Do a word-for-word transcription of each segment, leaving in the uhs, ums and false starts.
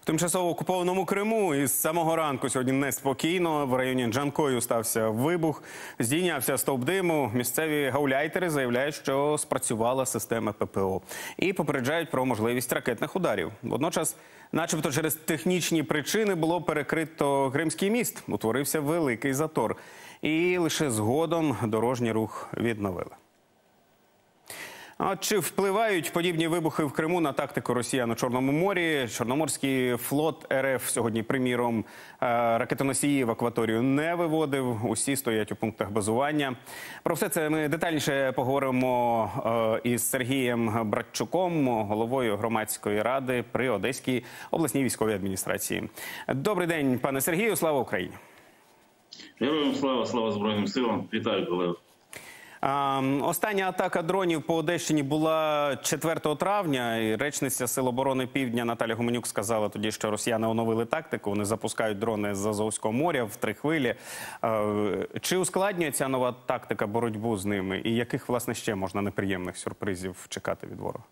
В тимчасово окупованому Криму із самого ранку сьогодні неспокійно. В районі Джанкою стався вибух, здійнявся стовп диму. Місцеві гауляйтери заявляють, що спрацювала система ППО. І попереджають про можливість ракетних ударів. Водночас, начебто через технічні причини було перекрито Кримський міст. Утворився великий затор. І лише згодом дорожній рух відновили. А чи впливають подібні вибухи в Криму на тактику росіян у Чорному морі? Чорноморський флот РФ сьогодні, приміром, ракетоносії в акваторію не виводив. Усі стоять у пунктах базування. Про все це ми детальніше поговоримо із Сергієм Братчуком, головою громадської ради при Одеській обласній військовій адміністрації. Добрий день, пане Сергію. Слава Україні! Героям слава, слава Збройним силам. Вітаю, колеги. Остання атака дронів по Одещині була четвертого травня. І речниця Сил оборони Півдня Наталя Гуменюк сказала тоді, що росіяни оновили тактику. Вони запускають дрони з Азовського моря в три хвилі. Чи ускладнює ця нова тактика боротьбу з ними? І яких, власне, ще можна неприємних сюрпризів чекати від ворога?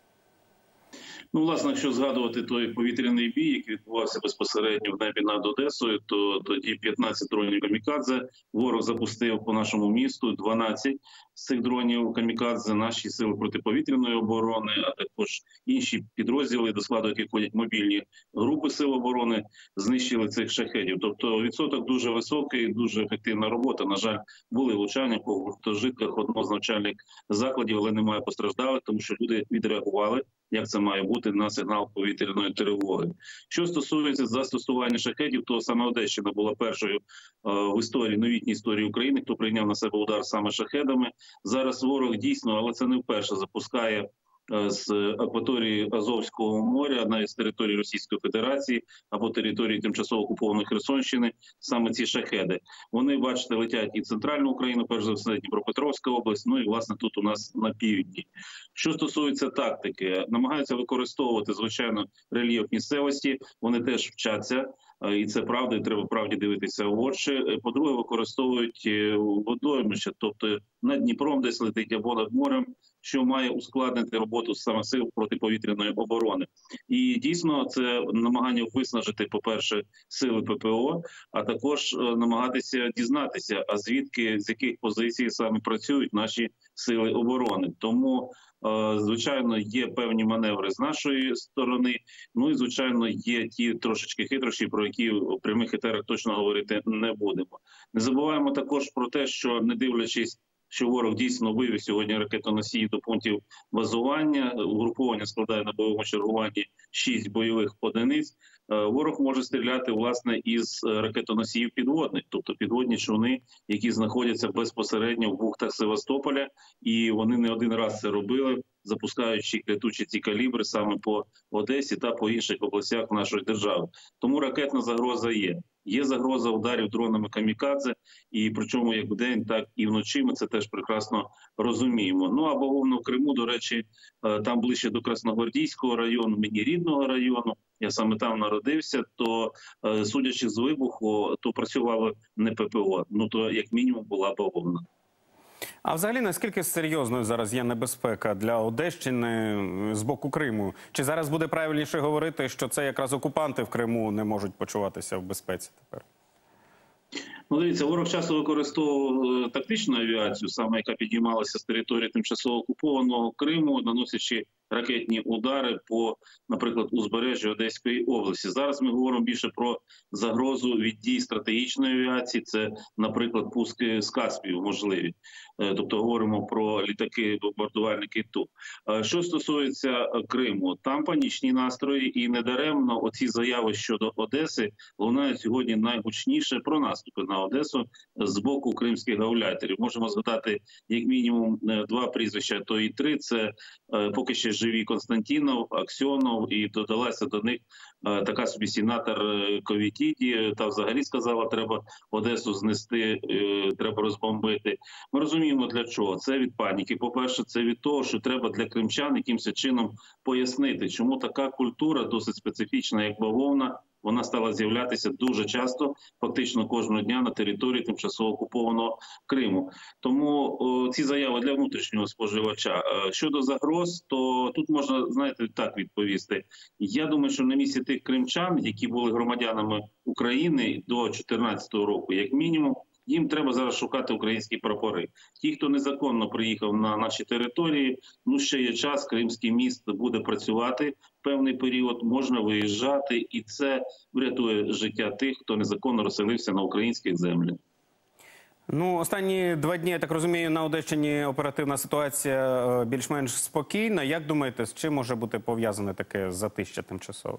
Ну, власне, якщо згадувати той повітряний бій, який відбувався безпосередньо в небі над Одесою, то тоді п'ятнадцять дронів камікадзе ворог запустив по нашому місту, дванадцять з цих дронів камікадзе наші сили протиповітряної оборони, а також інші підрозділи, до складу яких входять мобільні групи сил оборони, знищили цих шахедів. Тобто відсоток дуже високий, дуже ефективна робота. На жаль, були влучання по гуртожитках одного з навчальних закладів, але немає постраждалих, тому що люди відреагували, як це має бути, на сигнал повітряної тривоги. Що стосується застосування шахедів, то саме Одещина була першою е, в історії, новітній історії України, хто прийняв на себе удар саме шахедами. Зараз ворог дійсно, але це не вперше, запускає е, з акваторії Азовського моря, навіть з території Російської Федерації або території тимчасово окупованої Херсонщини, саме ці шахеди. Вони, бачите, летять і в центральну Україну, перш за все, Дніпропетровська область, ну і, власне, тут у нас на півдні. Що стосується тактики, намагаються використовувати, звичайно, рельєф місцевості, вони теж вчаться, і це правда, і треба правді дивитися в очі. По-друге, використовують водоймища, тобто над Дніпром десь летить або над морем, що має ускладнити роботу саме сил протиповітряної оборони. І дійсно це намагання виснажити, по-перше, сили ППО, а також намагатися дізнатися, а звідки, з яких позицій саме працюють наші сили оборони. Тому, звичайно, є певні маневри з нашої сторони, ну і, звичайно, є ті трошечки хитрощі, про які в прямих етерах точно говорити не будемо. Не забуваємо також про те, що, не дивлячись, що ворог дійсно вивів сьогодні ракетоносії до пунктів базування, угруповання складає на бойовому чергуванні шість бойових одиниць, ворог може стріляти, власне, із ракетоносіїв підводних, тобто підводні човни, які знаходяться безпосередньо в бухтах Севастополя, і вони не один раз це робили, запускаючи летучі ці калібри саме по Одесі та по інших областях нашої держави. Тому ракетна загроза є. Є загроза ударів дронами камікадзе, і причому як вдень, так і вночі ми це теж прекрасно розуміємо. Ну а бавовна в Криму, до речі, там ближче до Красногвардійського району, мені рідного району, я саме там народився, то, судячи з вибуху, то працювало не ППО, ну то як мінімум була бавовна. А взагалі, наскільки серйозною зараз є небезпека для Одещини з боку Криму? Чи зараз буде правильніше говорити, що це якраз окупанти в Криму не можуть почуватися в безпеці тепер? Ну, дивіться, ворог часто використовував тактичну авіацію, саме яка підіймалася з території тимчасово окупованого Криму, наносячи ракетні удари по, наприклад, узбережжю Одеської області. Зараз ми говоримо більше про загрозу від дій стратегічної авіації. Це, наприклад, пуски з Каспію можливі. Тобто говоримо про літаки, бомбардувальники ТУ. Що стосується Криму, там панічні настрої, і недаремно оці заяви щодо Одеси лунають сьогодні найгучніше про наступи на Одесу з боку кримських гауляйтерів. Можемо згадати як мінімум два прізвища, то і три. Це поки ще живі Константінов, Аксьонов, і додалася до них така собі сенатор Ковітіді, та взагалі сказала, треба Одесу знести, треба розбомбити. Ми розуміємо, для чого. Це від паніки. По-перше, це від того, що треба для кримчан якимось чином пояснити, чому така культура, досить специфічна, як бавовна, вона стала з'являтися дуже часто, фактично кожного дня на території тимчасово окупованого Криму. Тому о, ці заяви для внутрішнього споживача. Е, щодо загроз, то тут можна, знаєте, так відповісти. Я думаю, що на місці тих кримчан, які були громадянами України до дві тисячі чотирнадцятого року, як мінімум, їм треба зараз шукати українські прапори. Ті, хто незаконно приїхав на наші території, ну ще є час, Кримський міст буде працювати певний період, можна виїжджати, і це врятує життя тих, хто незаконно розселився на українських землях. Ну, останні два дні, я так розумію, на Одещині оперативна ситуація більш-менш спокійна. Як думаєте, з чим може бути пов'язане таке затища тимчасове?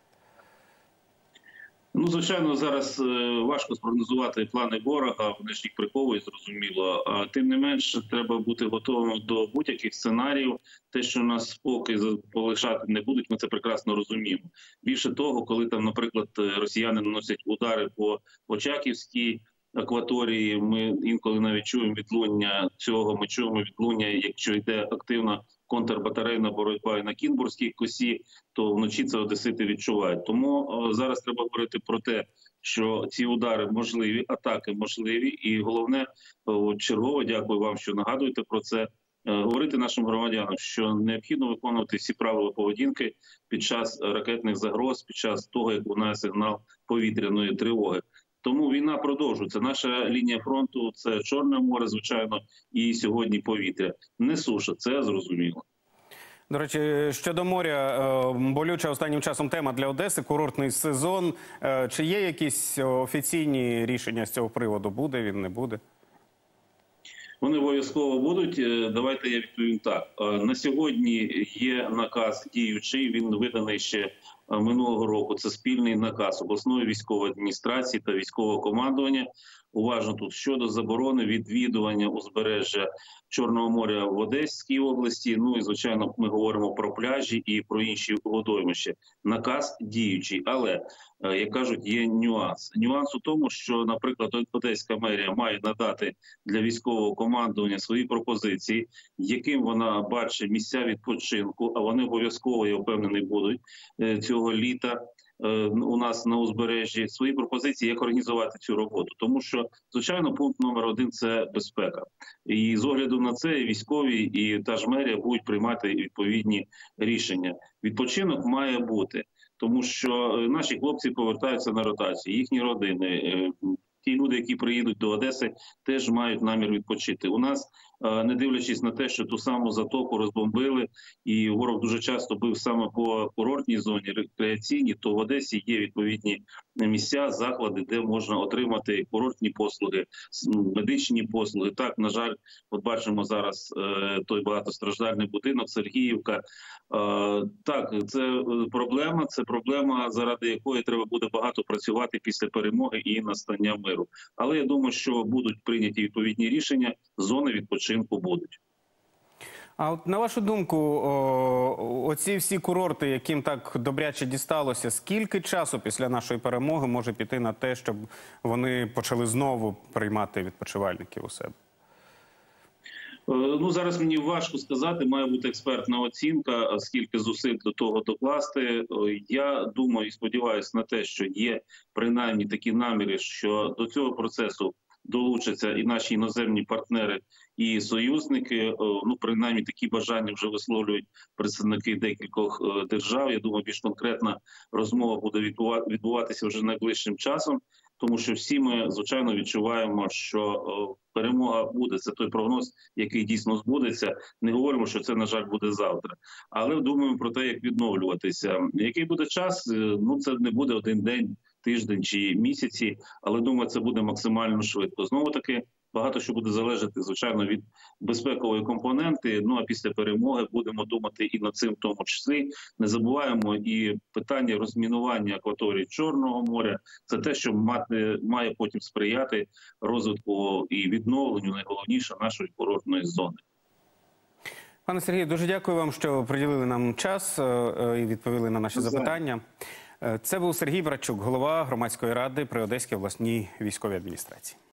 Ну, звичайно, зараз важко спрогнозувати плани ворога, вони ж їх приховують, зрозуміло. А тим не менш, треба бути готовим до будь-яких сценаріїв. Те, що нас спокій полишати не будуть, ми це прекрасно розуміємо. Більше того, коли там, наприклад, росіяни наносять удари по Очаківській акваторії, ми інколи навіть чуємо відлуння цього, ми чуємо відлуння, якщо йде активна контрбатарейна боротьба і на Кінбурзькій косі, то вночі це одесити відчувають. Тому о, зараз треба говорити про те, що ці удари можливі, атаки можливі, і головне, о, чергово, дякую вам, що нагадуєте про це, е, говорити нашим громадянам, що необхідно виконувати всі правила поведінки під час ракетних загроз, під час того, як лунає сигнал повітряної тривоги. Тому війна продовжується. Наша лінія фронту – це Чорне море, звичайно, і сьогодні повітря. Не суша, це зрозуміло. До речі, щодо моря, болюча останнім часом тема для Одеси – курортний сезон. Чи є якісь офіційні рішення з цього приводу? Буде він, не буде? Вони обов'язково будуть. Давайте я відповім так. На сьогодні є наказ діючий, він виданий ще минулого року. Це спільний наказ обласної військової адміністрації та військового командування. Уважно тут щодо заборони відвідування узбережжя Чорного моря в Одеській області. Ну і, звичайно, ми говоримо про пляжі і про інші водоймища. Наказ діючий, але, як кажуть, є нюанс. Нюанс у тому, що, наприклад, Одеська мерія має надати для військового командування свої пропозиції, яким вона бачить місця відпочинку, а вони обов'язково, я впевнений, будуть цього літа у нас на узбережжі, свої пропозиції, як організувати цю роботу. Тому що, звичайно, пункт номер один – це безпека. І з огляду на це і військові, і та ж мерія будуть приймати відповідні рішення. Відпочинок має бути, тому що наші хлопці повертаються на ротацію, їхні родини, ті люди, які приїдуть до Одеси, теж мають намір відпочити. У нас, не дивлячись на те, що ту саму затоку розбомбили, і ворог дуже часто бив саме по курортній зоні, рекреаційній, то в Одесі є відповідні місця, заклади, де можна отримати курортні послуги, медичні послуги. Так, на жаль, от бачимо зараз той багатостраждальний будинок, Сергіївка. Так, це проблема, це проблема, заради якої треба буде багато працювати після перемоги і настання миру. Але я думаю, що будуть прийняті відповідні рішення, зони відпочинку будуть. А от на вашу думку, о, оці всі курорти, яким так добряче дісталося, скільки часу після нашої перемоги може піти на те, щоб вони почали знову приймати відпочивальників у себе? Ну, зараз мені важко сказати, має бути експертна оцінка, скільки зусиль до того докласти. Я думаю і сподіваюся на те, що є принаймні такі наміри, що до цього процесу долучаться і наші іноземні партнери, і союзники. Ну, принаймні такі бажання вже висловлюють представники декількох держав. Я думаю, більш конкретна розмова буде відбуватися вже найближчим часом, тому що всі ми, звичайно, відчуваємо, що перемога буде. Це той прогноз, який дійсно збудеться. Не говоримо, що це, на жаль, буде завтра. Але думаємо про те, як відновлюватися. Який буде час? Ну, це не буде один день, тиждень чи місяці, але, думаю, це буде максимально швидко. Знову-таки, багато що буде залежати, звичайно, від безпекової компоненти. Ну, а після перемоги будемо думати і над цим в тому числі. Не забуваємо і питання розмінування акваторії Чорного моря. Це те, що мати, має потім сприяти розвитку і відновленню, найголовніше, нашої курортної зони. Пане Сергію, дуже дякую вам, що приділили нам час і відповіли на наші запитання. Це був Сергій Братчук, голова громадської ради при Одеській обласній військовій адміністрації.